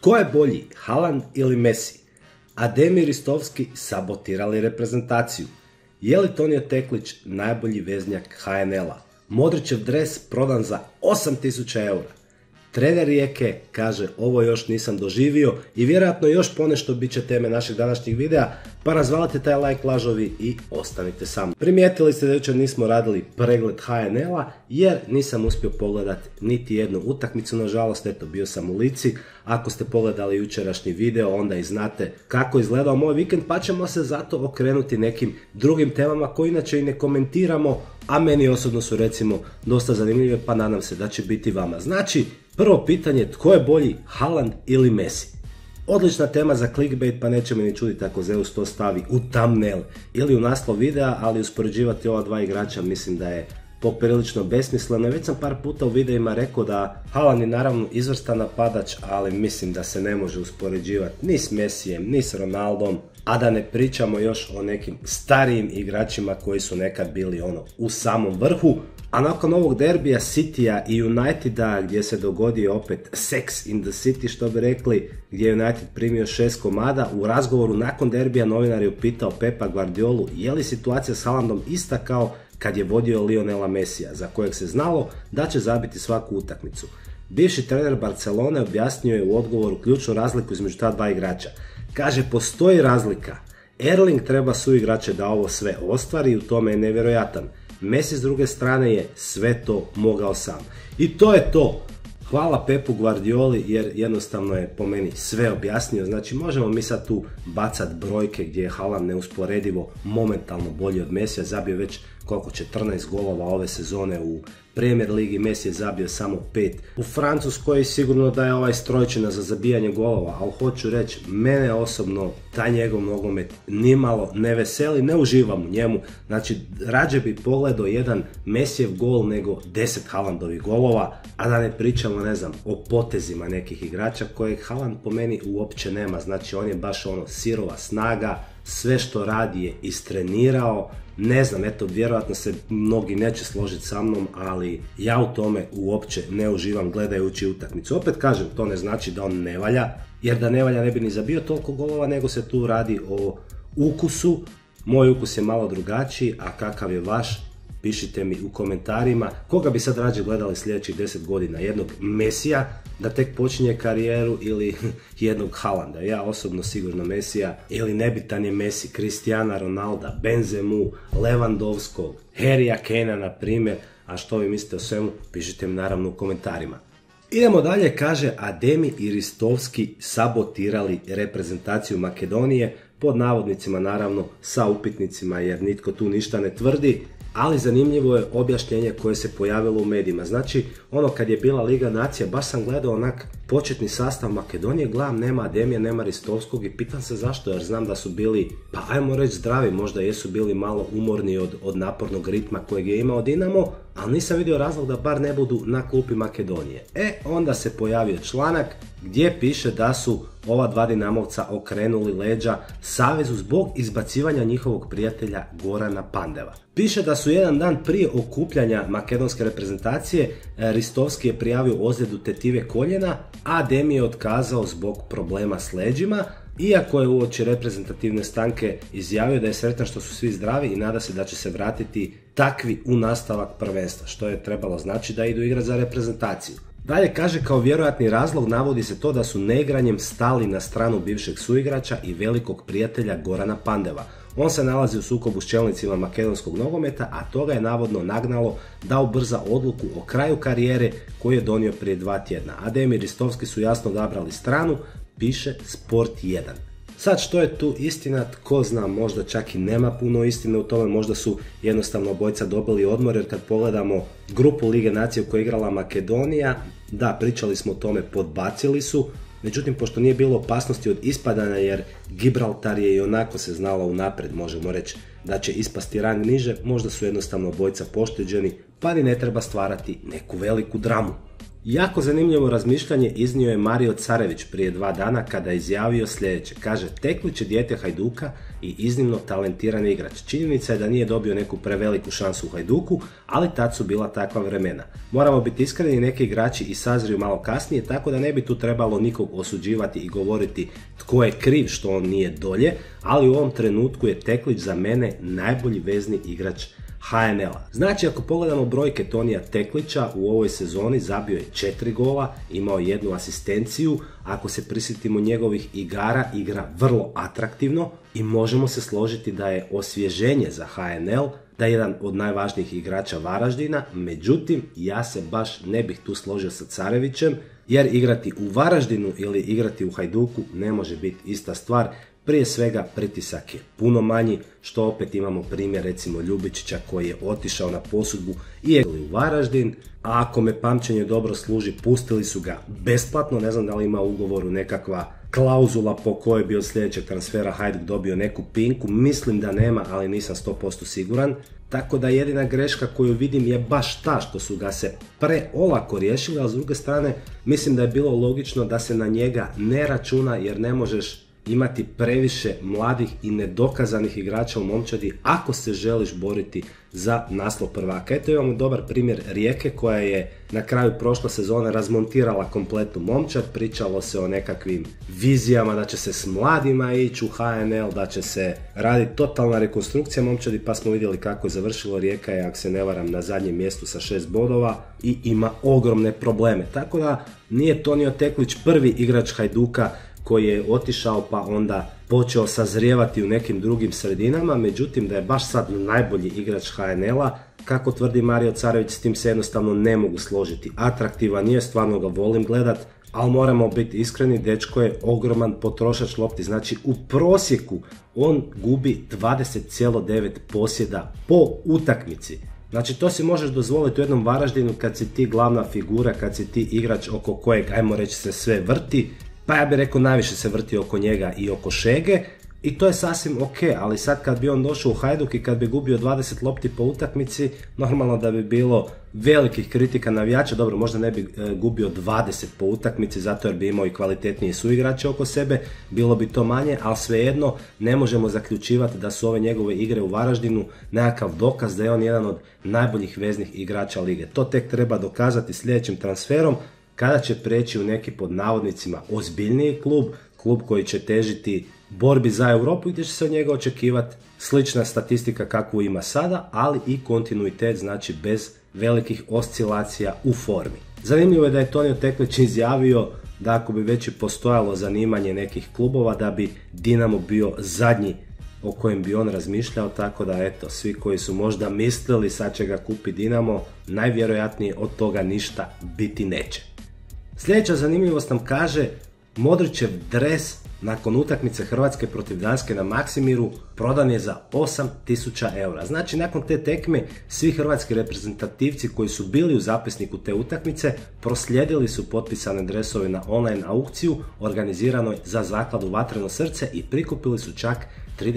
Tko je bolji, Haaland ili Messi? Ademir Ristovski sabotirali reprezentaciju. Je li Tonio Teklić najbolji veznjak HNL-a? Modrićev dres prodan za 8000 eura. Trener Rijeke kaže ovo još nisam doživio i vjerojatno još ponešto bit će teme našeg današnjeg videa, pa razvalite taj like lažovi i ostanite sami. Primijetili ste da jučer nismo radili pregled HNL-a jer nisam uspio pogledati niti jednu utakmicu, nažalost eto bio sam u Lici. Ako ste pogledali jučerašnji video onda i znate kako izgledao moj vikend, pa ćemo se zato okrenuti nekim drugim temama koje inače i ne komentiramo, a meni osobno su recimo dosta zanimljive, pa nadam se da će biti vama. Znači, prvo pitanje, tko je bolji, Haaland ili Messi? Odlična tema za clickbait, pa neće me ni čuditi ako Zeus to stavi u thumbnail ili u naslov videa, ali uspoređivati ova dva igrača mislim da je poprilično besmisleno. Već sam par puta u videima rekao da Haaland je naravno izvrstan napadač, ali mislim da se ne može uspoređivati ni s Messijem, ni s Ronaldom, a da ne pričamo još o nekim starijim igračima koji su nekad bili u samom vrhu. A nakon ovog derbija Citya i Uniteda gdje se dogodio opet sex in the city što bi rekli, gdje je United primio 6 komada, u razgovoru nakon derbija novinar je upitao Pepa Guardiolu je li situacija s Haalandom ista kao kad je vodio Lionela Messija, za kojeg se znalo da će zabiti svaku utakmicu. Bivši trener Barcelone objasnio je u odgovoru ključnu razliku između ta dva igrača. Kaže, postoji razlika. Erling treba suigrače da ovo sve ostvari i u tome je nevjerojatan. Messi s druge strane je sve to mogao sam. I to je to. Hvala Pepu Guardioli jer jednostavno je po meni sve objasnio. Znači možemo mi sad tu bacat brojke gdje je Haaland neusporedivo momentalno bolji od Messija, zabio već koliko 14 golova ove sezone u Premier ligi, Messi je zabio samo 5. U Francuskoj sigurno da je ovaj strojčina za zabijanje golova, ali hoću reći, mene osobno taj njegov nogomet nimalo ne veseli, ne uživam u njemu. Znači rađe bi pogledao jedan Messijev gol nego 10 Haalandovih golova, a da ne pričamo ne znam o potezima nekih igrača kojeg Haaland po meni uopće nema. Znači on je baš sirova snaga, sve što radi je istrenirao. Ne znam, eto, vjerojatno se mnogi neće složiti sa mnom, ali ja u tome uopće ne uživam gledajući utakmicu. Opet kažem, to ne znači da on ne valja, jer da ne valja ne bi ni zabio toliko golova, nego se tu radi o ukusu. Moj ukus je malo drugačiji, a kakav je vaš? Pišite mi u komentarima. Koga bi sad rađe gledali sljedećih 10 godina? Jednog Messija da tek počinje karijeru ili jednog Haalanda? Ja osobno sigurno Messija, ili nebitan je Messi, Cristiana Ronalda, Benzemu, Lewandowskog, Harrya Kanea na primjer. A što vi mislite o svemu? Pišite mi naravno u komentarima. Idemo dalje, kaže Ademir i Ristovski sabotirali reprezentaciju Makedonije, pod navodnicima naravno sa upitnicima jer nitko tu ništa ne tvrdi. Ali zanimljivo je objašnjenje koje se pojavilo u medijima. Znači, kad je bila Liga nacija, baš sam gledao onak početni sastav Makedonije, gledam nema Ademija, nema Ristovskog i pitam se zašto, jer znam da su bili, pa ajmo reći zdravi, možda jesu bili malo umorni od napornog ritma kojeg je imao Dinamo, ali nisam vidio razlog da bar ne budu na klupi Makedonije. Onda se pojavio članak gdje piše da su ova dva Dinamovca okrenuli leđa savezu zbog izbacivanja njihovog prijatelja Gorana Pandeva. Piše da su jedan dan prije okupljanja makedonske reprezentacije Ristovski je prijavio ozljedu tetive koljena, a Ademir je otkazao zbog problema s leđima, iako je uoči reprezentativne stanke izjavio da je sretan što su svi zdravi i nada se da će se vratiti takvi u nastavak prvenstva, što je trebalo znači da idu igrati za reprezentaciju. Dalje kaže, kao vjerojatni razlog navodi se to da su neigranjem stali na stranu bivšeg suigrača i velikog prijatelja Gorana Pandeva. On se nalazi u sukobu s čelnicima makedonskog nogometa, a to ga je navodno nagnalo da ubrza odluku o kraju karijere koju je donio prije 2 tjedna. Ademir i Ristovski su jasno odabrali stranu, piše Sport 1. Sad što je tu istina, tko zna, možda čak i nema puno istine u tome, možda su jednostavno obojca dobili odmor, jer kad pogledamo grupu Lige nacije u kojoj je igrala Makedonija, da, pričali smo o tome, podbacili su, međutim pošto nije bilo opasnosti od ispadanja jer Gibraltar je i onako se znalo unaprijed, možemo reći da će ispasti rang niže, možda su jednostavno obojca pošteđeni, pa ni ne treba stvarati neku veliku dramu. Jako zanimljivo razmišljanje iznio je Mario Carević prije 2 dana kada je izjavio sljedeće. Kaže, Teklić je dijete Hajduka i iznimno talentiran igrač. Činjenica je da nije dobio neku preveliku šansu u Hajduku, ali tad su bila takva vremena. Moramo biti iskreni, neki igrači i sazriju malo kasnije, tako da ne bi tu trebalo nikog osuđivati i govoriti tko je kriv što on nije dolje, ali u ovom trenutku je Teklić za mene najbolji vezni igrač HNL-a. Znači, ako pogledamo brojke Tonija Teklića, u ovoj sezoni zabio je 4 gola, imao 1 asistenciju, ako se prisjetimo njegovih igara, igra vrlo atraktivno i možemo se složiti da je osvježenje za HNL, da je jedan od najvažnijih igrača Varaždina, međutim, ja se baš ne bih tu složio sa Carevićem, jer igrati u Varaždinu ili igrati u Hajduku ne može biti ista stvar. Prije svega pritisak je puno manji, što opet imamo primjer recimo Ljubičića koji je otišao na posudbu i je u Varaždin, a ako me pamćenje dobro služi, pustili su ga besplatno, ne znam da li ima u ugovoru nekakva klauzula po kojoj bi od sljedećeg transfera Hajduk dobio neku pinku, mislim da nema, ali nisam 100% siguran. Tako da jedina greška koju vidim je baš ta što su ga se preolako riješili, ali s druge strane mislim da je bilo logično da se na njega ne računa jer ne možeš imati previše mladih i nedokazanih igrača u momčadi ako se želiš boriti za naslov prvaka. Eto imamo dobar primjer Rijeke koja je na kraju prošle sezone razmontirala kompletnu momčad, pričalo se o nekakvim vizijama da će se s mladima ići u HNL, da će se raditi totalna rekonstrukcija momčadi, pa smo vidjeli kako je završilo. Rijeka je, ako se ne varam, na zadnjem mjestu sa 6 bodova i ima ogromne probleme. Tako da nije Tonio Teklić prvi igrač Hajduka koji je otišao pa onda počeo sazrijevati u nekim drugim sredinama, međutim da je baš sad najbolji igrač HNL-a, kako tvrdi Mario Carević, s tim se jednostavno ne mogu složiti. Atraktivan je, stvarno ga volim gledat, ali moramo biti iskreni, dečko je ogroman potrošač lopti, znači u prosjeku on gubi 20,9 posjeda po utakmici. Znači to si možeš dozvoliti u jednom Varaždinu kad si ti glavna figura, kad si ti igrač oko kojeg, ajmo reći, se sve vrti, pa ja bih rekao najviše se vrti oko njega i oko Šege i to je sasvim ok, ali sad kad bi on došao u Hajduk i kad bi gubio 20 lopti po utakmici, normalno da bi bilo velikih kritika navijača, dobro možda ne bi gubio 20 po utakmici zato jer bi imao i kvalitetnije suigrače oko sebe, bilo bi to manje, ali svejedno ne možemo zaključivati da su ove njegove igre u Varaždinu nekakav dokaz da je on jedan od najboljih veznih igrača lige. To tek treba dokazati sljedećim transferom, kada će preći u neki pod navodnicima ozbiljniji klub koji će težiti borbi za Europu i gdje će se od njega očekivati slična statistika kakvu ima sada, ali i kontinuitet, znači bez velikih oscilacija u formi. Zanimljivo je da je Tonio Teklić izjavio da ako bi već i postojalo zanimanje nekih klubova, da bi Dinamo bio zadnji o kojem bi on razmišljao, tako da eto, svi koji su možda mislili sad će ga kupi Dinamo, najvjerojatnije od toga ništa biti neće. Sljedeća zanimljivost nam kaže, Modrićev dres nakon utakmice Hrvatske protiv Danske na Maksimiru prodan je za 8.000 eura. Znači nakon te tekme svi hrvatski reprezentativci koji su bili u zapisniku te utakmice proslijedili su potpisane dresove na online aukciju organiziranoj za zakladu Vatreno srce i prikupili su čak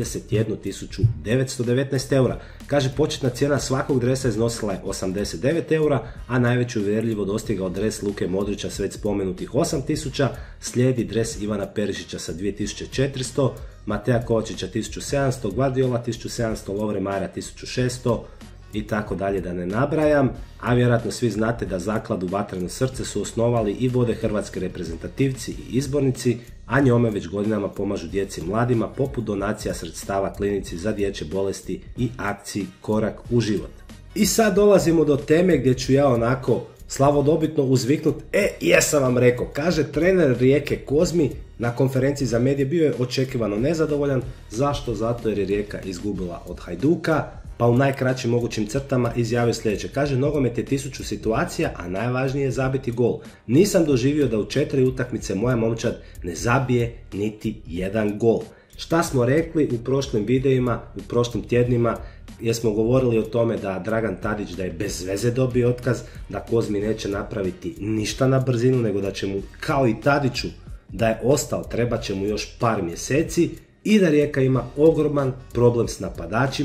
31.919 eura. Kaže, početna cijena svakog dresa iznosila je 89 eura, a najveću uvjerljivo dostigao dres Luke Modrića s već spomenutih 8.000, slijedi dres Ivana Perišića sa 2.400, Mateja Kovačića 1.700, Guardiola 1.700, Lovre Mara 1.600 i tako dalje da ne nabrajam, a vjerojatno svi znate da zakladu Vatreno srce su osnovali i vode hrvatski reprezentativci i izbornici, a njome već godinama pomažu djeci i mladima poput donacija sredstava klinici za dječje bolesti i akciji Korak u život. I sad dolazimo do teme gdje ću ja onako slavodobitno uzviknut, jesam vam rekao, kaže trener Rijeke Kozmi na konferenciji za medije bio je očekivano nezadovoljan. Zašto? Zato jer je Rijeka izgubila od Hajduka, pa u najkraćim mogućim crtama izjavio sljedeće. Kaže, nogomet je 1000 situacija, a najvažnije je zabiti gol. Nisam doživio da u 4 utakmice moja momčad ne zabije niti jedan gol. Šta smo rekli u prošlim videima, u prošlim tjednima, jer smo govorili o tome da Dragan Tadić da je bez veze dobio otkaz, da Kozmi neće napraviti ništa na brzinu, nego da će mu, kao i Tadiću, da je ostao, treba će mu još par mjeseci i da Rijeka ima ogroman problem s napadačima,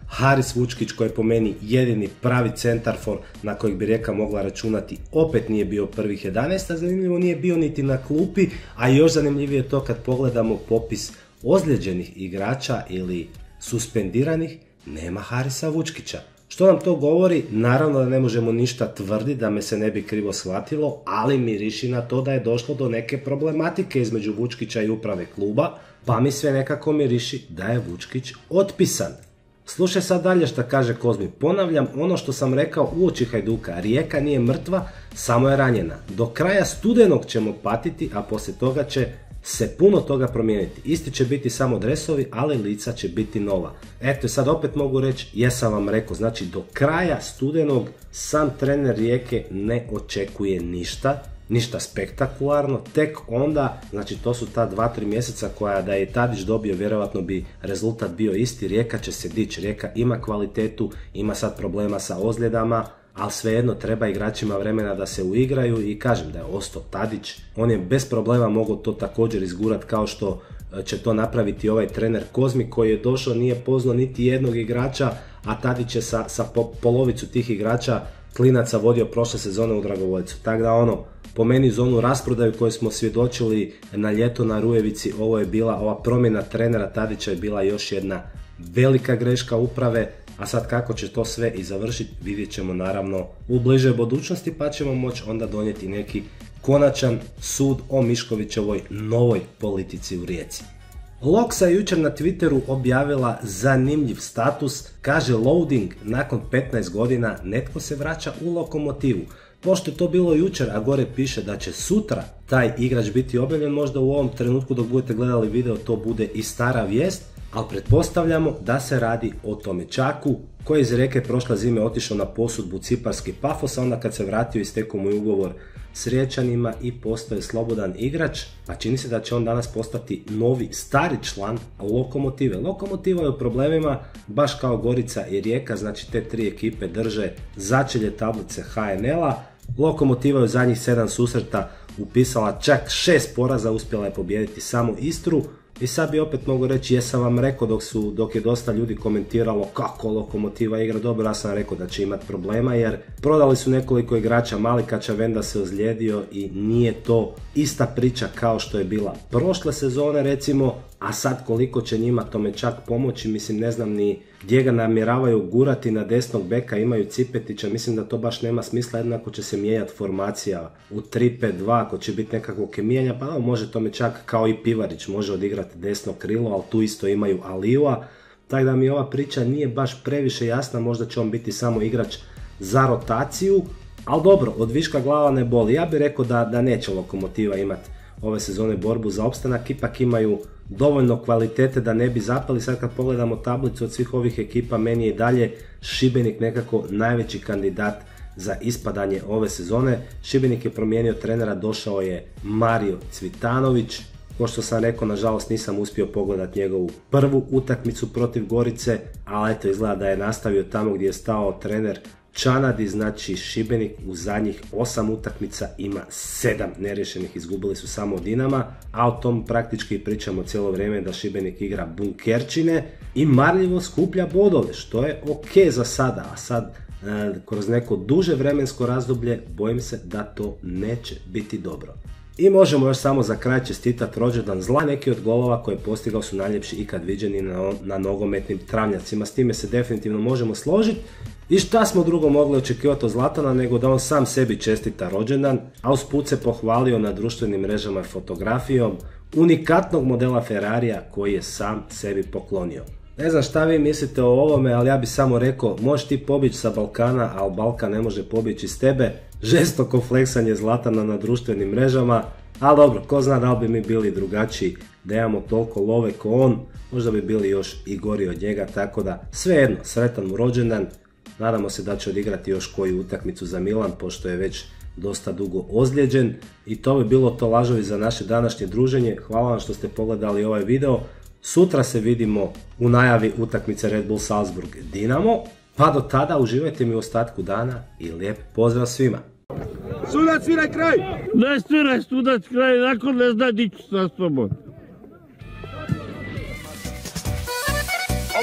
Haris Vučkić koji je po meni jedini pravi centarfor na kojeg bi Rijeka mogla računati, opet nije bio prvih 11, a zanimljivo nije bio niti na klupi, a još zanimljivije je to kad pogledamo popis ozlijeđenih igrača ili suspendiranih, nema Harisa Vučkića. Što nam to govori? Naravno da ne možemo ništa tvrditi, da me se ne bi krivo shvatilo, ali miriši na to da je došlo do neke problematike između Vučkića i uprave kluba, pa mi sve nekako miriši da je Vučkić otpisan. Slušaj sad dalje šta kaže Kozmi. Ponavljam ono što sam rekao uoči Hajduka. Rijeka nije mrtva, samo je ranjena. Do kraja studenog ćemo patiti, a poslije toga će se puno toga promijeniti. Isti će biti samo dresovi, ali lica će biti nova. Eto, sad opet mogu reći, jesam vam rekao, znači do kraja studenog sam trener Rijeke ne očekuje ništa spektakularno, tek onda, znači to su ta 2-3 mjeseca koja da je Tadić dobio, vjerojatno bi rezultat bio isti. Rijeka će se dići, Rijeka ima kvalitetu, ima sad problema sa ozljedama, ali svejedno treba igračima vremena da se uigraju i kažem da je ostao Tadić, on je bez problema mogao to također izgurat kao što će to napraviti ovaj trener Kozmi koji je došao, nije poznao niti jednog igrača, a Tadić je sa polovicu tih igrača klinaca vodio prošle sezone u Dragovoljcu. Tako da po meni za onu rasprodaju koju smo svjedočili na ljeto na Rujevici, ova promjena trenera Tadića je bila još jedna velika greška uprave, a sad kako će to sve i završiti vidjet ćemo naravno u bližoj budućnosti, pa ćemo moći onda donijeti neki konačan sud o Miškovićevoj novoj politici u Rijeci. Loksa je jučer na Twitteru objavila zanimljiv status, kaže loading, nakon 15 godina netko se vraća u Lokomotivu. Pošto je to bilo jučer, a gore piše da će sutra taj igrač biti objavljen, možda u ovom trenutku dok budete gledali video to bude i stara vijest, ali pretpostavljamo da se radi o Tomečaku koji je iz Rijeke prošle zime otišao na posudbu ciparski Pafos, a onda kad se vratio istekao mu ugovor s Riječanima i postao je slobodan igrač, a čini se da će on danas postati novi stari član Lokomotive. Lokomotiva je u problemima, baš kao Gorica i Rijeka, znači te tri ekipe drže začelje tablice HNL-a. Lokomotiva je u zadnjih 7 susreta upisala čak 6 poraza, uspjela je pobijediti samo Istru. I sad bi opet mogu reći, jesam vam rekao dok je dosta ljudi komentiralo kako Lokomotiva igra dobro, ja sam rekao da će imati problema jer prodali su nekoliko igrača, Malika Čavenda se ozlijedio i nije to ista priča kao što je bila prošle sezone recimo, a sad koliko će njima Tomečak pomoći, mislim ne znam ni gdje ga namjeravaju gurati na desnog beka, imaju Cipetića, mislim da to baš nema smisla, jednako će se mijenjati formacija u 3-5-2, ako će biti nekakvog kemijanja, pa može Tomečak kao i Pivarić, može odigrati desno krilo, ali tu isto imaju Aliua, tako da mi ova priča nije baš previše jasna, možda će on biti samo igrač za rotaciju, ali dobro, od viška glava ne boli, ja bih rekao da neće Lokomotiva imati ove sezone borbu za opstanak, ipak imaju dovoljno kvalitete da ne bi zapali. Sad kad pogledamo tablicu od svih ovih ekipa, meni je dalje Šibenik nekako najveći kandidat za ispadanje ove sezone. Šibenik je promijenio trenera, došao je Mario Cvitanović. Ko što sam rekao, nažalost nisam uspio pogledati njegovu prvu utakmicu protiv Gorice, ali eto izgleda da je nastavio tamo gdje je stao trener Čanadi, znači Šibenik u zadnjih 8 utakmica ima 7 neriješenih, izgubili su samo od Dinama, a o tom praktički pričamo cijelo vrijeme da Šibenik igra bunkerčine i marljivo skuplja bodove, što je ok za sada, a sad kroz neko duže vremensko razdoblje bojim se da to neće biti dobro. I možemo još samo za kraj čestitati rođendan Zla, neki od golova koje je postigao su najljepši ikad viđeni na nogometnim travnjacima, s time se definitivno možemo složiti. I šta smo drugo mogli očekivati od Zlatana nego da on sam sebi čestita rođendan, a usput se pohvalio na društvenim mrežama fotografijom unikatnog modela Ferrarija koji je sam sebi poklonio. Ne znam šta vi mislite o ovome, ali ja bih samo rekao, možeš ti pobjeći sa Balkana, ali Balkan ne može pobjeći s tebe. Žestoko fleksanje Zlatana na društvenim mrežama, ali dobro, ko zna da li bi mi bili drugačiji da imamo toliko love ko on, možda bi bili još i gori od njega, tako da svejedno, sretan mu rođendan. Nadamo se da će odigrati još koju utakmicu za Milan, pošto je već dosta dugo ozlijeđen. I to bi bilo to, lažovi, za naše današnje druženje. Hvala vam što ste pogledali ovaj video. Sutra se vidimo u najavi utakmice Red Bull Salzburg Dinamo. Pa do tada uživajte mi u ostatku dana i lijep pozdrav svima. Sudac, sviraj kraj! Ne sviraj sudac kraj, nakon ne zna dići sa sobom.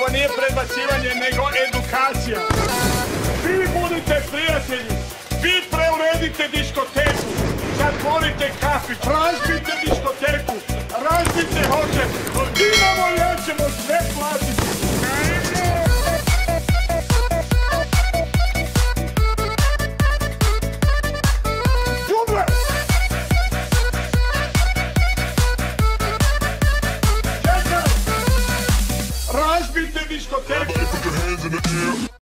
ovo nije predbacivanje, nego edukacija. Vi budite prijatelji, vi preuredite diskoteku, zatvorite kafić, razbite diskoteku, razbite hotel, imamo ja ćemo sve platiti. Razbite diskoteku.